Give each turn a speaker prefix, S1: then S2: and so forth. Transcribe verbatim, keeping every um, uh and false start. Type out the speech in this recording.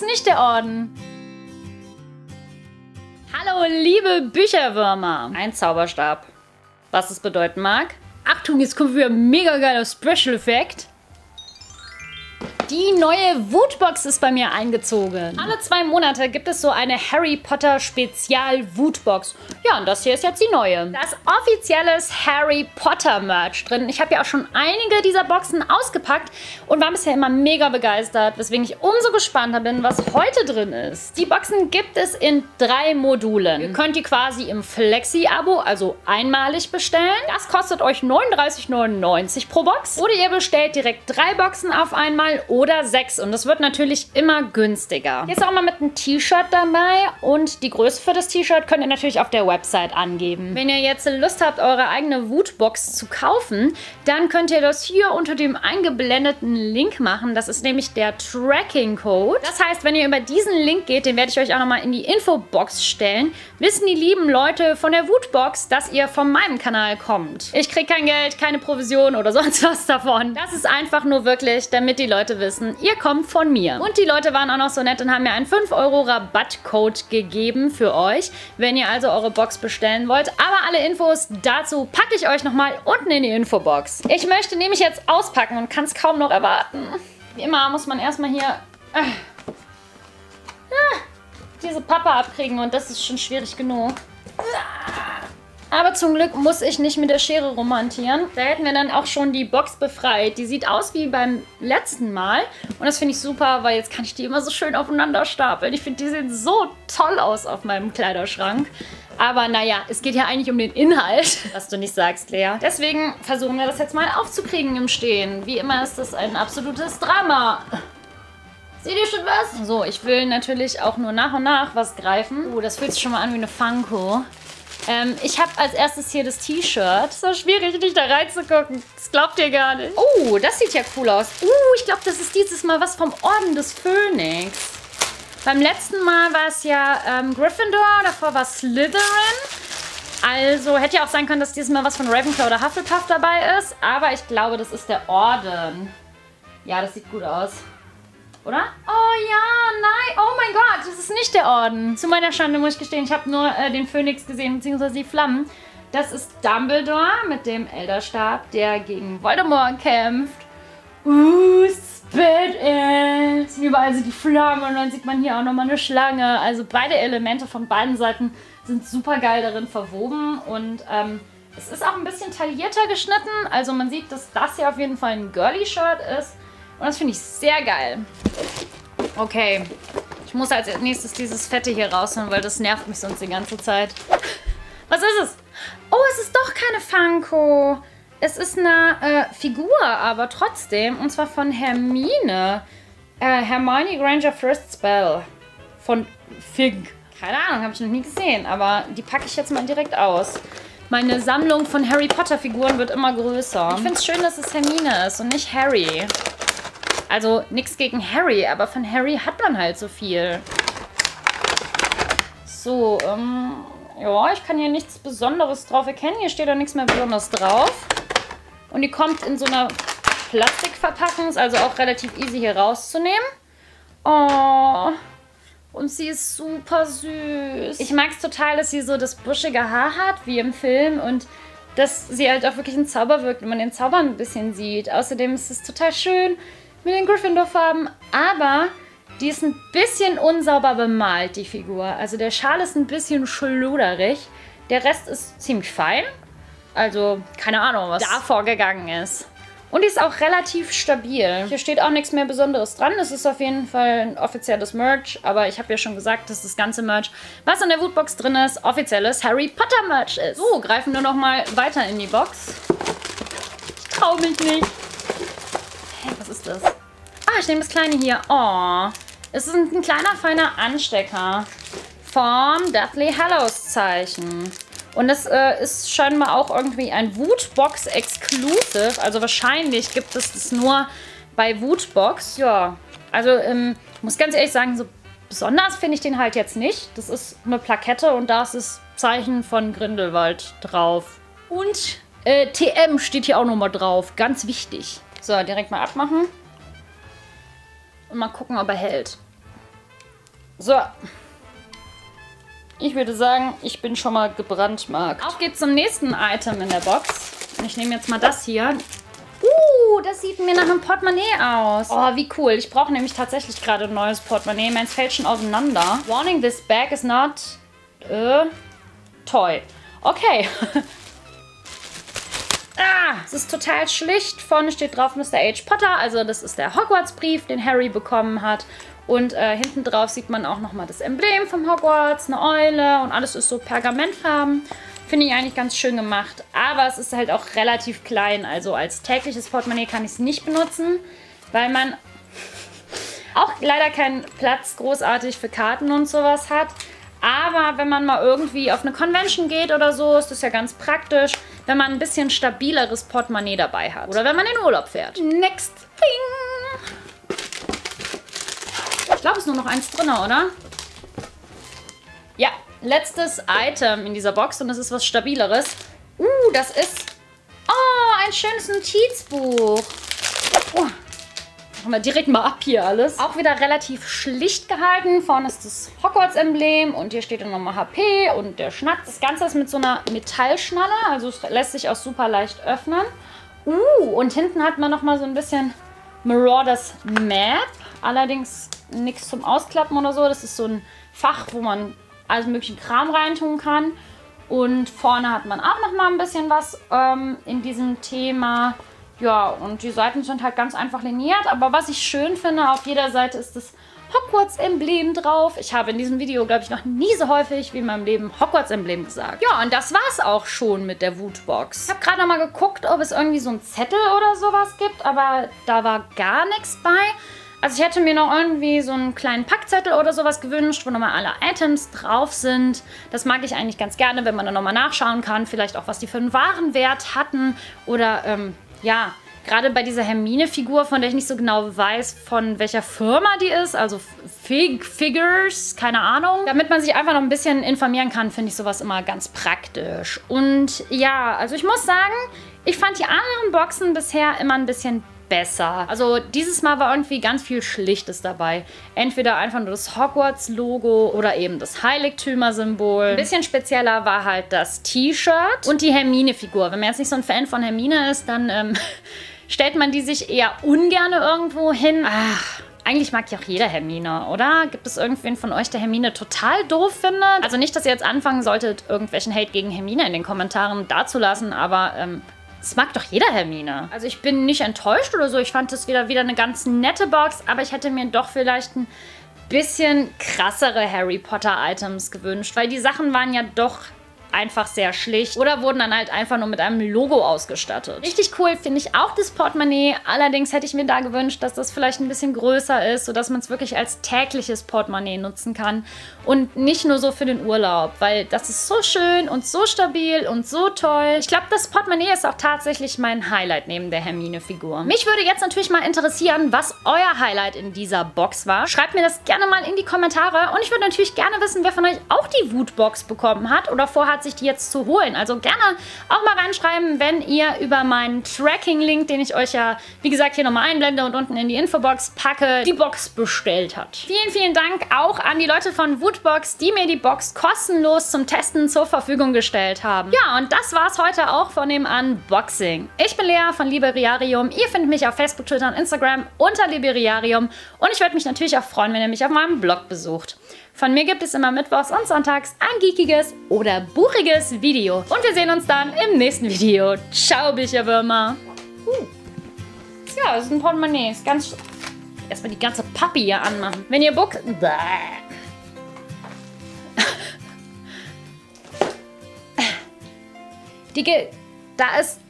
S1: nicht der Orden. Hallo, liebe Bücherwürmer. Ein Zauberstab. Was es bedeuten mag. Achtung, jetzt kommt wieder ein mega geiler Special-Effekt. Die neue Wutbox ist bei mir eingezogen. Alle zwei Monate gibt es so eine Harry Potter Spezial Wutbox. Ja, und das hier ist jetzt die neue. Da ist offizielles Harry Potter Merch drin. Ich habe ja auch schon einige dieser Boxen ausgepackt und war bisher immer mega begeistert, weswegen ich umso gespannter bin, was heute drin ist. Die Boxen gibt es in drei Modulen. Ihr könnt die quasi im Flexi-Abo, also einmalig bestellen. Das kostet euch neununddreißig neunundneunzig pro Box. Oder ihr bestellt direkt drei Boxen auf einmal oder sechs. Und das wird natürlich immer günstiger. Hier ist auch mal mit einem T-Shirt dabei. Und die Größe für das T-Shirt könnt ihr natürlich auf der Website angeben. Wenn ihr jetzt Lust habt, eure eigene Wutbox zu kaufen, dann könnt ihr das hier unter dem eingeblendeten Link machen. Das ist nämlich der Tracking-Code. Das heißt, wenn ihr über diesen Link geht, den werde ich euch auch nochmal in die Infobox stellen, wissen die lieben Leute von der Wutbox, dass ihr von meinem Kanal kommt. Ich kriege kein Geld, keine Provision oder sonst was davon. Das ist einfach nur wirklich, damit die Leute wissen, ihr kommt von mir. Und die Leute waren auch noch so nett und haben mir einen fünf Euro Rabattcode gegeben für euch, wenn ihr also eure Box bestellen wollt. Aber alle Infos dazu packe ich euch nochmal unten in die Infobox. Ich möchte nämlich jetzt auspacken und kann es kaum noch erwarten. Wie immer muss man erstmal hier äh, äh, diese Pappe abkriegen und das ist schon schwierig genug. Aber zum Glück muss ich nicht mit der Schere rumhantieren. Da hätten wir dann auch schon die Box befreit. Die sieht aus wie beim letzten Mal. Und das finde ich super, weil jetzt kann ich die immer so schön aufeinander stapeln. Ich finde, die sehen so toll aus auf meinem Kleiderschrank. Aber naja, es geht ja eigentlich um den Inhalt, was du nicht sagst, Lea. Deswegen versuchen wir das jetzt mal aufzukriegen im Stehen. Wie immer ist das ein absolutes Drama. Seht ihr schon was? So, ich will natürlich auch nur nach und nach was greifen. Oh, das fühlt sich schon mal an wie eine Funko. Ähm, ich habe als erstes hier das T-Shirt. So schwierig, nicht da reinzugucken. Das glaubt ihr gar nicht. Oh, das sieht ja cool aus. Uh, ich glaube, das ist dieses Mal was vom Orden des Phönix. Beim letzten Mal war es ja ähm, Gryffindor, davor war Slytherin. Also hätte ja auch sein können, dass dieses Mal was von Ravenclaw oder Hufflepuff dabei ist. Aber ich glaube, das ist der Orden. Ja, das sieht gut aus. Oder? Oh ja, nein. Oh mein Gott, das ist nicht der Orden. Zu meiner Schande muss ich gestehen, ich habe nur äh, den Phönix gesehen, beziehungsweise die Flammen. Das ist Dumbledore mit dem Elderstab, der gegen Voldemort kämpft. Uh, spit it. Überall sind die Flammen und dann sieht man hier auch nochmal eine Schlange. Also beide Elemente von beiden Seiten sind super geil darin verwoben. Und ähm, es ist auch ein bisschen taillierter geschnitten. Also man sieht, dass das hier auf jeden Fall ein Girly-Shirt ist. Und das finde ich sehr geil. Okay. Ich muss als nächstes dieses Fette hier rausholen, weil das nervt mich sonst die ganze Zeit. Was ist es? Oh, es ist doch keine Funko. Es ist eine äh, Figur, aber trotzdem. Und zwar von Hermine. Äh, Hermione Granger First Spell. Von Fig. Keine Ahnung, habe ich noch nie gesehen. Aber die packe ich jetzt mal direkt aus. Meine Sammlung von Harry Potter Figuren wird immer größer. Ich finde es schön, dass es Hermine ist und nicht Harry. Also nichts gegen Harry, aber von Harry hat man halt so viel. So, ähm, ja, ich kann hier nichts Besonderes drauf erkennen. Hier steht auch nichts mehr Besonderes drauf. Und die kommt in so einer Plastikverpackung, ist also auch relativ easy hier rauszunehmen. Oh, und sie ist super süß. Ich mag es total, dass sie so das buschige Haar hat, wie im Film. Und dass sie halt auch wirklich ein Zauber wirkt, wenn man den Zauber ein bisschen sieht. Außerdem ist es total schön mit den Gryffindor-Farben, aber die ist ein bisschen unsauber bemalt, die Figur. Also der Schal ist ein bisschen schluderig. Der Rest ist ziemlich fein. Also keine Ahnung, was da vorgegangen ist. Und die ist auch relativ stabil. Hier steht auch nichts mehr Besonderes dran. Es ist auf jeden Fall ein offizielles Merch. Aber ich habe ja schon gesagt, dass das ganze Merch, was in der Wutbox drin ist, offizielles Harry Potter Merch ist. So, greifen wir noch mal weiter in die Box. Ich traue mich nicht. Hey, was ist das? Ah, ich nehme das kleine hier. Oh, es ist ein, ein kleiner, feiner Anstecker vom Deathly Hallows Zeichen. Und das äh, ist scheinbar auch irgendwie ein Wutbox Exclusive. Also wahrscheinlich gibt es das nur bei Wutbox. Ja, also ähm, ich muss ganz ehrlich sagen, so besonders finde ich den halt jetzt nicht. Das ist eine Plakette und da ist das Zeichen von Grindelwald drauf. Und äh, T M steht hier auch nochmal drauf. Ganz wichtig. So, direkt mal abmachen. Und mal gucken, ob er hält. So. Ich würde sagen, ich bin schon mal gebrandmarkt. Auf geht's zum nächsten Item in der Box. Und ich nehme jetzt mal das hier. Uh, das sieht mir nach einem Portemonnaie aus. Oh, wie cool. Ich brauche nämlich tatsächlich gerade ein neues Portemonnaie. Meins fällt schon auseinander. Warning, this bag is not a toy. Okay. Ah, es ist total schlicht. Vorne steht drauf Mister H. Potter. Also das ist der Hogwarts-Brief, den Harry bekommen hat. Und äh, hinten drauf sieht man auch nochmal das Emblem vom Hogwarts, eine Eule und alles ist so pergamentfarben. Finde ich eigentlich ganz schön gemacht. Aber es ist halt auch relativ klein. Also als tägliches Portemonnaie kann ich es nicht benutzen, weil man auch leider keinen Platz großartig für Karten und sowas hat. Aber wenn man mal irgendwie auf eine Convention geht oder so, ist das ja ganz praktisch, wenn man ein bisschen stabileres Portemonnaie dabei hat. Oder wenn man in Urlaub fährt. Next thing. Ich glaube, es ist nur noch eins drin, oder? Ja, letztes Item in dieser Box und es ist was Stabileres. Uh, das ist... Oh, ein schönes Notizbuch. Oh. Machen wir direkt mal ab hier alles. Auch wieder relativ schlicht gehalten. Vorne ist das Hogwarts-Emblem und hier steht dann nochmal H P und der Schnatz. Das Ganze ist mit so einer Metallschnalle, also es lässt sich auch super leicht öffnen. Uh, und hinten hat man nochmal so ein bisschen Marauders Map. Allerdings nichts zum Ausklappen oder so. Das ist so ein Fach, wo man alles möglichen Kram reintun kann. Und vorne hat man auch nochmal ein bisschen was ähm, in diesem Thema. Ja, und die Seiten sind halt ganz einfach liniert. Aber was ich schön finde, auf jeder Seite ist das Hogwarts-Emblem drauf. Ich habe in diesem Video, glaube ich, noch nie so häufig wie in meinem Leben Hogwarts-Emblem gesagt. Ja, und das war es auch schon mit der Wutbox. Ich habe gerade noch mal geguckt, ob es irgendwie so einen Zettel oder sowas gibt, aber da war gar nichts bei. Also ich hätte mir noch irgendwie so einen kleinen Packzettel oder sowas gewünscht, wo nochmal alle Items drauf sind. Das mag ich eigentlich ganz gerne, wenn man dann nochmal nachschauen kann. Vielleicht auch, was die für einen Warenwert hatten. Oder, ähm, ja, gerade bei dieser Hermine-Figur, von der ich nicht so genau weiß, von welcher Firma die ist. Also Fig Figures, keine Ahnung. Damit man sich einfach noch ein bisschen informieren kann, finde ich sowas immer ganz praktisch. Und ja, also ich muss sagen, ich fand die anderen Boxen bisher immer ein bisschen besser. Also dieses Mal war irgendwie ganz viel Schlichtes dabei. Entweder einfach nur das Hogwarts-Logo oder eben das Heiligtümer-Symbol. Ein bisschen spezieller war halt das T-Shirt und die Hermine-Figur. Wenn man jetzt nicht so ein Fan von Hermine ist, dann ähm, stellt man die sich eher ungern irgendwo hin. Ach, eigentlich mag ja auch jeder Hermine, oder? Gibt es irgendwen von euch, der Hermine total doof findet? Also nicht, dass ihr jetzt anfangen solltet, irgendwelchen Hate gegen Hermine in den Kommentaren dazulassen, aber ähm, das mag doch jeder Hermine. Also ich bin nicht enttäuscht oder so. Ich fand das wieder, wieder eine ganz nette Box. Aber ich hätte mir doch vielleicht ein bisschen krassere Harry Potter Items gewünscht. Weil die Sachen waren ja doch einfach sehr schlicht. Oder wurden dann halt einfach nur mit einem Logo ausgestattet. Richtig cool finde ich auch das Portemonnaie. Allerdings hätte ich mir da gewünscht, dass das vielleicht ein bisschen größer ist, sodass man es wirklich als tägliches Portemonnaie nutzen kann. Und nicht nur so für den Urlaub. Weil das ist so schön und so stabil und so toll. Ich glaube, das Portemonnaie ist auch tatsächlich mein Highlight neben der Hermine-Figur. Mich würde jetzt natürlich mal interessieren, was euer Highlight in dieser Box war. Schreibt mir das gerne mal in die Kommentare. Und ich würde natürlich gerne wissen, wer von euch auch die Wutbox bekommen hat oder vorhat, sich die jetzt zu holen. Also gerne auch mal reinschreiben, wenn ihr über meinen Tracking-Link, den ich euch ja, wie gesagt, hier nochmal einblende und unten in die Infobox packe, die Box bestellt habt. Vielen, vielen Dank auch an die Leute von Wutbox, die mir die Box kostenlos zum Testen zur Verfügung gestellt haben. Ja, und das war's heute auch von dem Unboxing. Ich bin Lea von Liberiarium. Ihr findet mich auf Facebook, Twitter und Instagram unter Liberiarium. Und ich würde mich natürlich auch freuen, wenn ihr mich auf meinem Blog besucht. Von mir gibt es immer mittwochs und sonntags ein geekiges oder buchiges Video. Und wir sehen uns dann im nächsten Video. Ciao, Bücherwürmer. Uh. Ja, das ist ein Portemonnaie. Ist ganz... Erstmal die ganze Pappe hier anmachen. Wenn ihr Book... Die... Da ist...